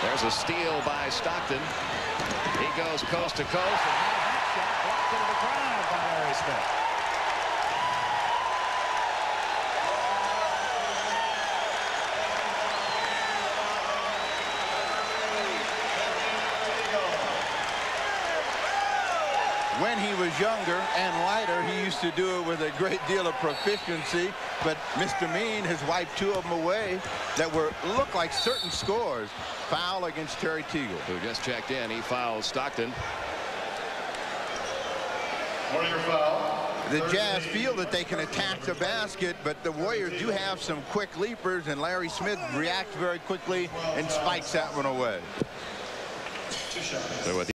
There's a steal by Stockton. He goes coast to coast and has that shot blocked into the crowd by Larry Smith. When he was younger and lighter, he used to do it with a great deal of proficiency. But Mr. Mean has wiped 2 of them away that look like certain scores. Foul against Terry Teagle, who just checked in. He fouls Stockton. Warrior foul. The Jazz feel that they can attack the basket, but the Warriors do have some quick leapers, and Larry Smith reacts very quickly and spikes that one away. So with